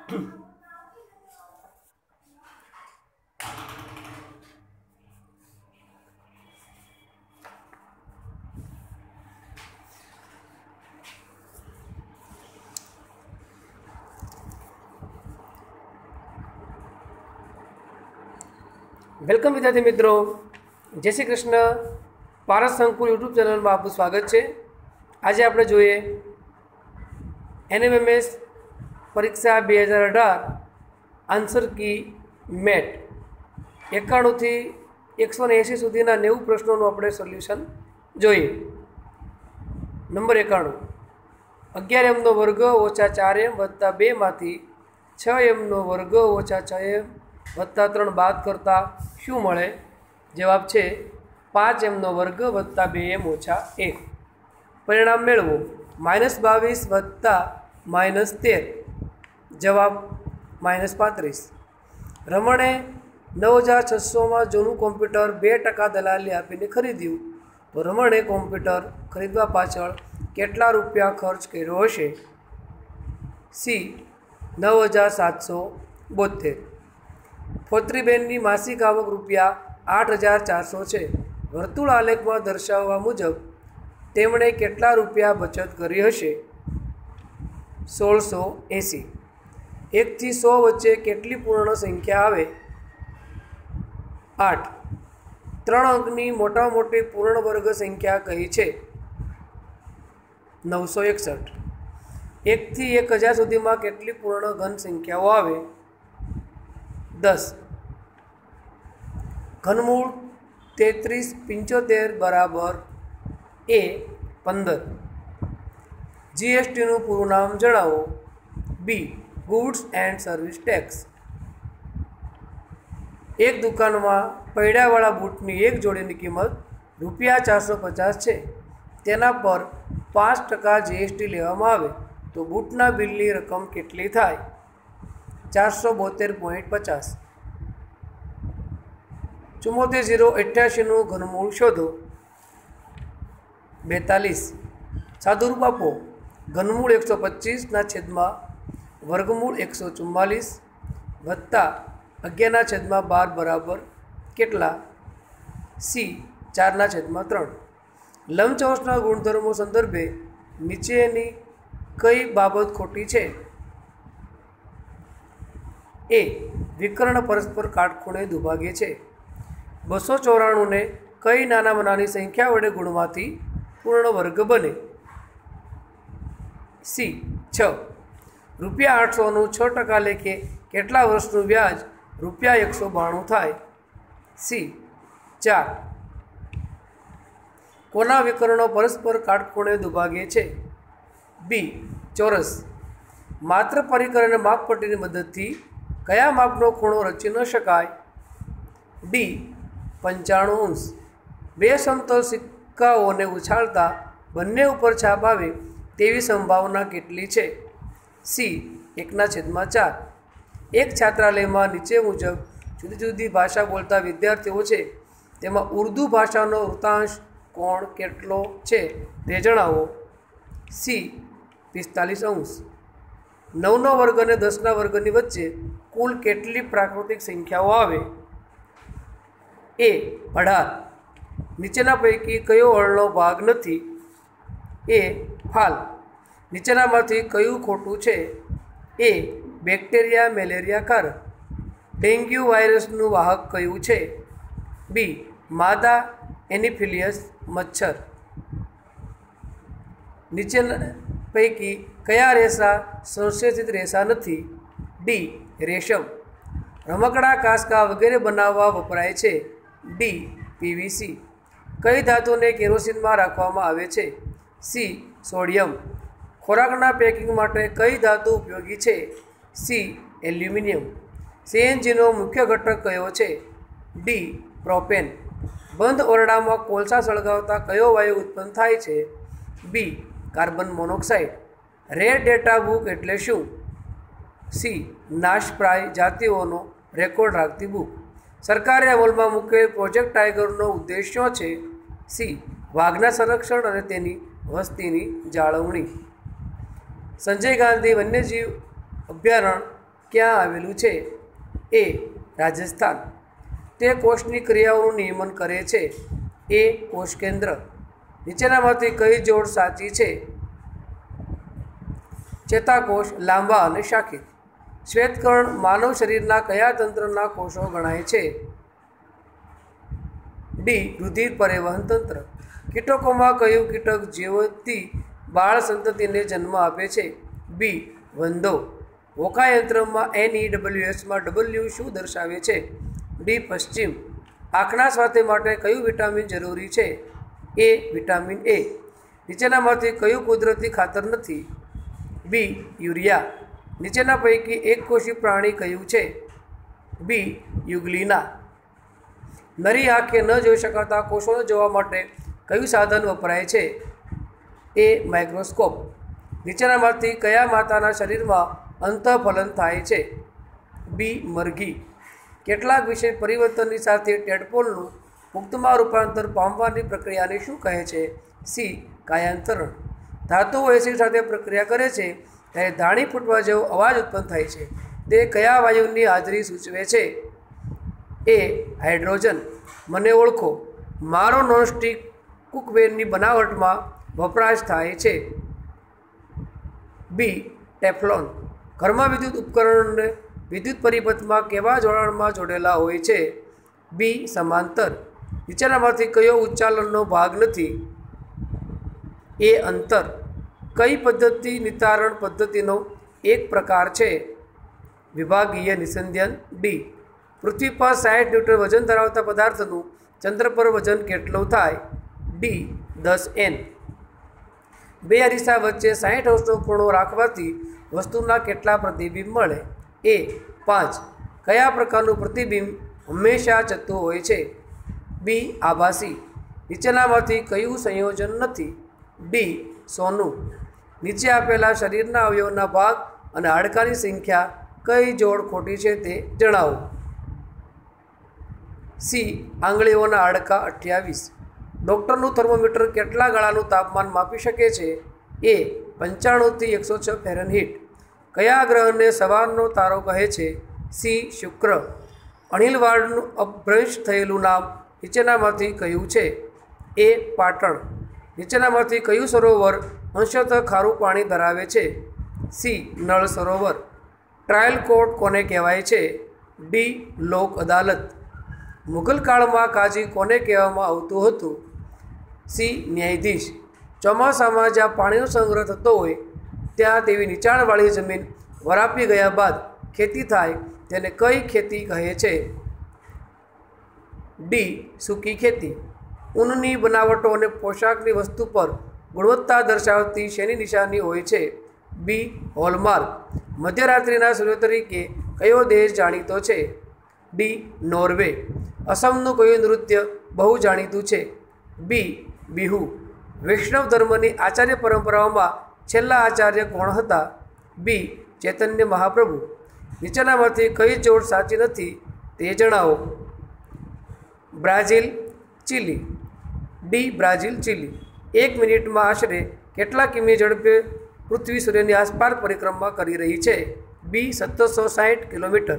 Welcome વિદ્યાર્થી મિત્રો, જય શ્રી કૃષ્ણ. પારસ સંકુલ યુટ્યુબ ચેનલમાં આપનું સ્વાગત છે. આજે આપણે જોઈએ N.M.M.S પરીક્ષા 2018 આન્સર કી મેટ 91 થી 180 સુધીના 90 પ્રશ્નોનું આપણે સોલ્યુશન જોઈએ. નંબર 91, 11m નો વર્ગ ઓછા 4m વત્તા 2 માંથી 6m નો વર્ગ ઓછા 6m વત્તા 3 બાદ કરતા શું મળે? જવાબ છે 5m નો વર્ગ વત્તા 2m ઓછા 1. પરિણામ મેળવો. -22 વત્તા -13, જવાબ -35. રમણે 9600માં જૂનું કોમ્પ્યુટર 2% દલાલી આપીને ખરીદ્યું, તો રમણે કોમ્પ્યુટર ખરીદવા પાછળ કેટલા રૂપિયા ખર્ચ કર્યો હશે? સી 9772. ફોત્રીબેનની માસિક આવક રૂપિયા 8400 છે. વર્તુળ આલેખમાં દર્શાવવા મુજબ તેમણે કેટલા રૂપિયા બચત કરી હશે? 1680. 1 થી 100 વચ્ચે કેટલી પૂર્ણ સંખ્યા આવે? 8. 3 અંકની મોટામાં મોટી પૂર્ણ વર્ગ સંખ્યા કઈ છે? 961. 1 થી 1000 સુધીમાં કેટલી પૂર્ણ ઘન સંખ્યાઓ આવે? 10. ઘનમૂળ 3375 બરાબર A 15. GSTનું પૂરું નામ જણાવો. B goods and service tax. એક દુકાનમાં પૈડાવાળા બૂટની એક જોડીની કિંમત રૂપિયા 450 છે. તેના પર 5% GST લેવામાં આવે તો બૂટના બિલની રકમ કેટલી થાય? 472.50. 74088નું ઘનમૂળ શોધો. 42. સાદુરૂપ આપો. ઘનમૂળ 125 છેદમાં વર્ગમૂળ 144 વત્તા 11/12 બરાબર કેટલા? સી 4/3. લંબચોરસના ગુણધર્મો સંદર્ભે નીચેની કઈ બાબત ખોટી છે? એ. વિકર્ણ પરસ્પર કાટખૂણે દુભાગે છે. 294ને કઈ નાનામાં નાની સંખ્યા વડે ગુણવાથી પૂર્ણ વર્ગ બને? સી 6. રૂપિયા 800નું 6% લેખે કેટલા વર્ષનું વ્યાજ રૂપિયા 192 થાય? સી 4. કોના વિકર્ણો પરસ્પર કાટખૂણે દુભાગે છે? બી ચોરસ. માત્ર પરિકર અને માપપટ્ટીની મદદથી કયા માપનો ખૂણો રચી ન શકાય? ડી 95°. 2 સમતલ સિક્કાઓને ઉછાળતા બંને ઉપર છાપ આવે તેવી સંભાવના કેટલી છે? સી 1/4. એક છાત્રાલયમાં નીચે મુજબ જુદી જુદી ભાષા બોલતા વિદ્યાર્થીઓ છે. તેમાં ઉર્દૂ ભાષાનો વૃતાંશ કોણ કેટલો છે તે જણાવો. સી 45°. 9નો વર્ગ અને 10ના વર્ગની વચ્ચે કુલ કેટલી પ્રાકૃતિક સંખ્યાઓ આવે? એ 18. નીચેના પૈકી કયો હળનો ભાગ નથી? એ ફાલ. નીચેનામાંથી કયું ખોટું છે? એ બેક્ટેરિયા મેલેરિયા કારક. ડેન્ગ્યુ વાયરસનું વાહક કયું છે? બી માદા એનિફિલિયસ મચ્છર. નીચેના પૈકી કયા રેસા સંશ્લેષિત રેસા નથી? ડી રેશમ. રમકડા, કાંસકા વગેરે બનાવવા વપરાય છે. D PVC. કઈ ધાતુને કેરોસીનમાં રાખવામાં આવે છે? C sodium. ખોરાકના પેકિંગ માટે કઈ ધાતુ ઉપયોગી છે? C aluminium. સીએનજીનો મુખ્ય ઘટક કયો છે? D propane. બંધ ઓરડામાં કોલસા સળગાવતા કયો વાયુ ઉત્પન્ન થાય છે? B carbon monoxide. Red data book એટલે શું? સી નાશપ્રાય જાતિઓનો રેકોર્ડ રાખતી બુક. સરકારે અમલમાં મૂકેલ પ્રોજેક્ટ ટાઈગરનો ઉદ્દેશ શું છે? સી વાઘના સંરક્ષણ અને તેની વસ્તીની જાળવણી. સંજય ગાંધી વન્યજીવ અભયારણ્ય ક્યાં આવેલું છે? એ. રાજસ્થાન. તે કોષની ક્રિયાઓનું નિયમન કરે છે? એ. કોષ કેન્દ્ર. નીચેનામાંથી કઈ જોડ સાચી છે? ચેતાકોષ લાંબા અને શાખિત. શ્વેતકણ માનવ શરીરના કયા તંત્રના કોષો ગણાય છે? ડી. રુધિર પરિવહન તંત્ર. કીટકોમાં કયું કીટક જીવતી બાળ સંતતિને જન્મ આપે છે? બી. વંદો. હોકાયંત્રમાં NEWS માં W શું દર્શાવે છે? ડી. પશ્ચિમ. આંખના સ્વાસ્થ્ય માટે કયું વિટામિન જરૂરી છે? એ. Vitamin A. નીચેનામાંથી કયું કુદરતી ખાતર નથી? બી. યુરિયા. નીચેના પૈકી એક કોષી પ્રાણી કયું છે? બી. યુગ્લિના. નરી આંખે ન જોઈ શકાતા કોષોને જોવા માટે કયું સાધન વપરાય છે? એ. માઇક્રોસ્કોપ. નીચેનામાંથી કયા માતાના શરીરમાં અંતઃફલન થાય છે? બી. મરઘી. કેટલાક વિશેષ પરિવર્તનની સાથે ટેડપોલનું પુખ્તમાં રૂપાંતર પામવાની પ્રક્રિયાને શું કહે છે? સી. કાયાંતરણ. ધાતુઓ એસિડ સાથે પ્રક્રિયા કરે છે ત્યારે ધાણી ફૂટવા જેવો અવાજ ઉત્પન્ન થાય છે. તે કયા વાયુની હાજરી સૂચવે છે? એ. હાઇડ્રોજન. મને ઓળખો. મારો નોનસ્ટિક કુકવેરની બનાવટમાં વપરાશ થાય છે? બી. ટેફલોન. ઘરમાં વિદ્યુત ઉપકરણોને વિદ્યુત પરિપથમાં કેવા જોડાણમાં જોડેલા હોય છે? બી. સમાંતર. નીચેનામાંથી કયો ઉચ્ચાલનનો ભાગ નથી? એ. અંતર. કઈ પદ્ધતિ નિતારણ પદ્ધતિનો એક પ્રકાર છે? વિભાગીય નિસંધાન. ડી. પૃથ્વી પર 60 ન્યૂટન વજન ધરાવતા પદાર્થનું ચંદ્ર પર વજન કેટલું થાય? ડી. 10 N. બે અરીસા વચ્ચે 60 અંશનો ખૂણો રાખવાથી વસ્તુના કેટલા પ્રતિબિંબ મળે? એ. 5. કયા પ્રકારનું પ્રતિબિંબ હંમેશા જતું હોય છે? બી. આભાસી. નીચેનામાંથી કયું સંયોજન નથી? ડી. સોનું. નીચે આપેલા શરીરના અવયવના ભાગ અને હાડકાની સંખ્યા કઈ જોડ ખોટી છે તે જણાવો. સી. આંગળીઓના હાડકાં 28. ડૉક્ટરનું થર્મોમીટર કેટલા ગાળાનું તાપમાન માપી શકે છે? એ. 95 થી 106 ફેરનહીટ. કયા ગ્રહને સવારનો તારો કહે છે? સી. શુક્ર. અણિલવાડનું અપભ્રંશ થયેલું નામ નીચેનામાંથી કયું છે? એ. પાટણ. નીચેનામાંથી કયું સરોવર અંશતઃ ખારું પાણી ધરાવે છે? C. Nal Sarovar. Trial court કોને કહેવાય છે? ડી. લોક અદાલત. મુઘલ કાળમાં કાજી કોને કહેવામાં આવતું હતું? સી. ન્યાયાધીશ. ચોમાસામાં જ્યાં પાણીનો સંગ્રહ થતો હોય ત્યાં તેવી નીચાણવાળી જમીન વરાપી ગયા બાદ ખેતી થાય તેને કઈ ખેતી કહે છે? ડી. સૂકી ખેતી. ઊનની બનાવટો અને પોશાકની વસ્તુ પર ગુણવત્તા દર્શાવતી શેની નિશાની હોય છે? બી. હોલમાર્ક. મધ્યરાત્રિના સૂર્ય તરીકે કયો દેશ જાણીતો છે? ડી. નોર્વે. અસમનું કયું નૃત્ય બહુ જાણીતું છે? બી. બિહુ. વૈષ્ણવ ધર્મની આચાર્ય પરંપરાઓમાં છેલ્લા આચાર્ય કોણ હતા? બી. ચૈતન્ય મહાપ્રભુ. નીચેનામાંથી કઈ જોડ સાચી નથી તે જણાવો. Brazil, Chile. D. Brazil, Chile. 1 મિનિટમાં આશરે કેટલા કિમી ઝડપે પૃથ્વી સૂર્યની આસપાસ પરિક્રમા કરી રહી છે? બી. 1760 કિલોમીટર.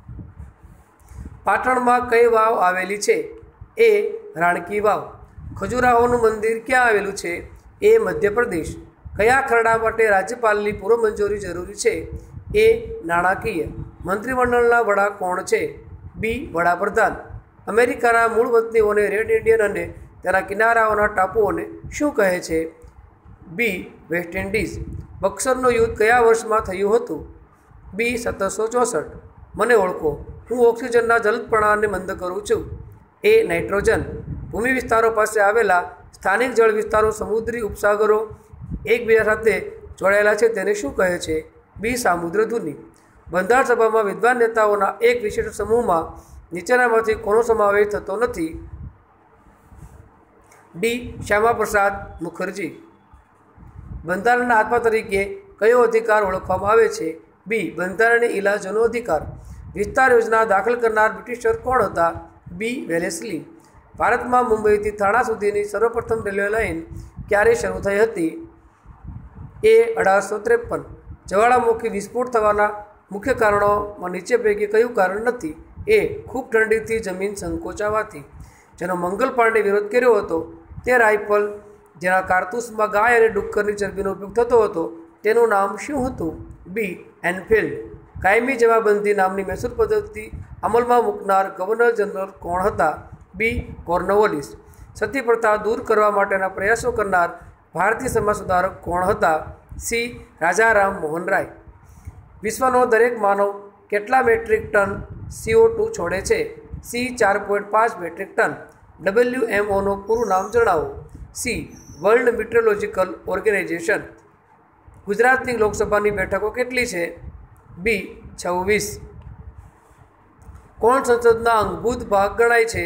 પાટણમાં કઈ વાવ આવેલી છે? એ. રાણકી વાવ. ખજુરાહોનું મંદિર ક્યાં આવેલું છે? એ. મધ્યપ્રદેશ. કયા ખરડા માટે રાજ્યપાલની પૂર્વ મંજૂરી જરૂરી છે? એ. નાણાકીય. મંત્રીમંડળના વડા કોણ છે? બી. વડાપ્રધાન. અમેરિકાના મૂળ વતનીઓને રેડ ઇન્ડિયન અને તેના કિનારાઓના ટાપુઓને શું કહે છે? બી. West Indies. બક્સરનું યુદ્ધ કયા વર્ષમાં થયું હતું? બી. 1764. મને ઓળખો. હું ઓક્સિજનના જલદપણાને મંદ કરું છું. એ. નાઇટ્રોજન. ભૂમિ વિસ્તારો પાસે આવેલા સ્થાનિક જળ વિસ્તારો સમુદ્રી ઉપસાગરો એકબીજા સાથે જોડાયેલા છે તેને શું કહે છે? બી. સામુદ્રધુની. બંધારણ સભામાં વિદ્વાન નેતાઓના એક વિશિષ્ટ સમૂહમાં નીચેનામાંથી કોનો સમાવેશ થતો નથી? ડી. શ્યામાપ્રસાદ મુખર્જી. બંધારણના આત્મા તરીકે કયો અધિકાર ઓળખવામાં આવે છે? બી. બંધારણીય ઇલાજોનો અધિકાર. વિસ્તાર યોજના દાખલ કરનાર બ્રિટિશર કોણ હતા? બી. વેલેસ્લી. ભારતમાં મુંબઈથી થાણા સુધીની સર્વપ્રથમ રેલવે લાઇન ક્યારે શરૂ થઈ હતી? એ. 1853. જ્વાળામુખી વિસ્ફોટ થવાના મુખ્ય કારણોમાં નીચે પૈકી કયું કારણ નથી? એ. ખૂબ ઠંડીથી જમીન સંકોચાવાથી. જેનો મંગલ પાંડે વિરોધ કર્યો હતો તે રાઇફલ જેના કારતૂસમાં ગાય અને ડુક્કરની ચરબીનો ઉપયોગ થતો હતો તેનું નામ શું હતું? બી. એનફિલ્ડ. કાયમી જમાબંધી નામની મહેસૂલ પદ્ધતિ અમલમાં મૂકનાર ગવર્નર જનરલ કોણ હતા? બી. કોર્નવોલિસ. સતી પ્રથા દૂર કરવા માટેના પ્રયાસો કરનાર ભારતીય સમાજ સુધારક કોણ હતા? સી. રાજા રામ મોહન રાય. વિશ્વનો દરેક માનવ કેટલા મેટ્રિક ટન CO2 છોડે છે? સી. 4.5 metric ton. WMOનું પૂરું નામ જણાવો. સી. World Meteorological Organization. ગુજરાતની લોકસભાની બેઠકો કેટલી છે? બી. 26. કોણ સંસદના અંગભૂત ભાગ ગણાય છે?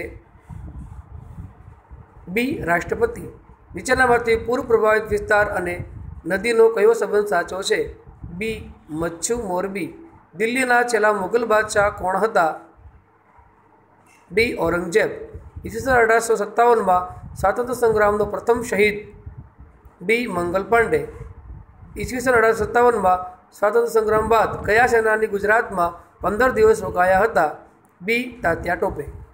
બી. રાષ્ટ્રપતિ. નીચેનામાંથી પૂર પ્રભાવિત વિસ્તાર અને નદીનો કયો સંબંધ સાચો છે? બી. મચ્છુ મોરબી. દિલ્હીના છેલ્લા મુગલ બાદશાહ કોણ હતા? બી. ઔરંગઝેબ. ઈસવીસન 1857માં સ્વાતંત્ર્ય સંગ્રામનો પ્રથમ શહીદ? બી. મંગલ પાંડે. ઈસવીસન 1857માં સ્વાતંત્ર્ય સંગ્રામ બાદ કયા સેનાની ગુજરાતમાં 15 દિવસ રોકાયા હતા? બી. તાત્યા ટોપે.